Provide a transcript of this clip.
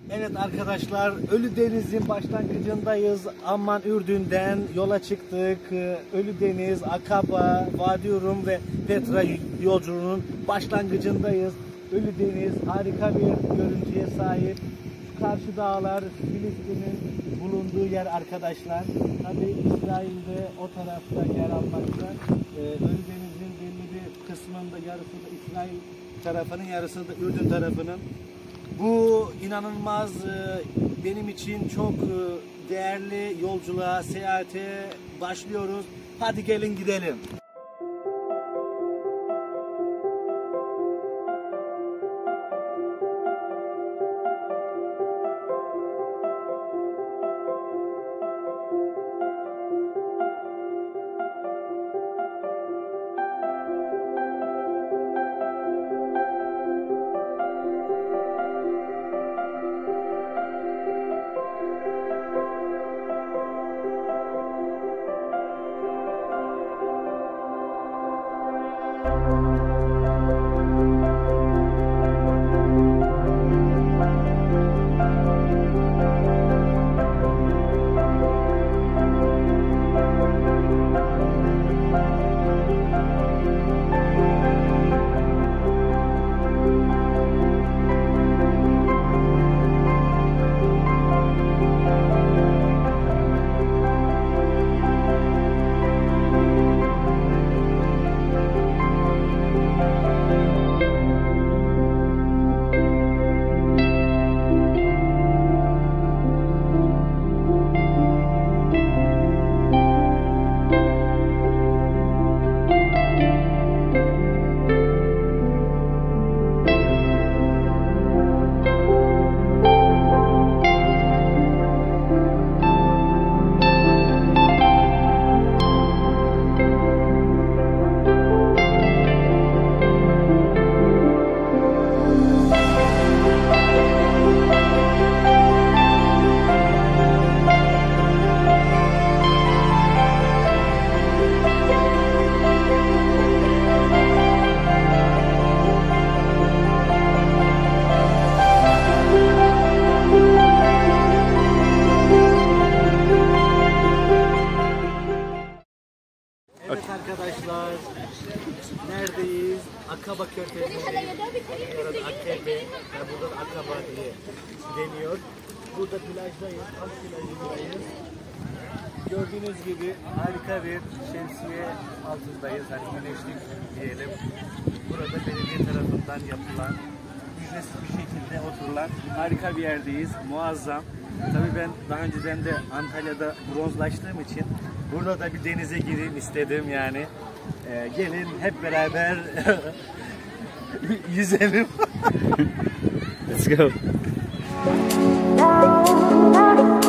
Evet arkadaşlar, Ölüdeniz'in başlangıcındayız. Amman Ürdün'den yola çıktık. Ölüdeniz, Akaba, Vadi Rum ve Petra yolculuğunun başlangıcındayız. Ölüdeniz harika bir görüntüye sahip. Şu karşı dağlar Filistin'in bulunduğu yer arkadaşlar. Tabii İsrail'de o tarafta yer almakta. Ölüdeniz'in belli bir kısmında, yarısı da İsrail tarafının, yarısı da Ürdün tarafının. Bu inanılmaz, benim için çok değerli yolculuğa, seyahate başlıyoruz. Hadi gelin gidelim. Evet arkadaşlar, neredeyiz? Akaba Körfezi'ndeyiz. Burada Akebe, burada Akaba diye deniyor. Burada plajdayız, alt plajındayız. Gördüğünüz gibi harika bir şemsiye altındayız, hani güneşlik diyelim. Burada belediye tarafından yapılan, ücretsiz bir şekilde oturulan harika bir yerdeyiz, muazzam. Tabii ben daha önceden de Antalya'da bronzlaştığım için burada da bir denize gireyim istedim yani. Gelin hep beraber yüzelim. Let's go.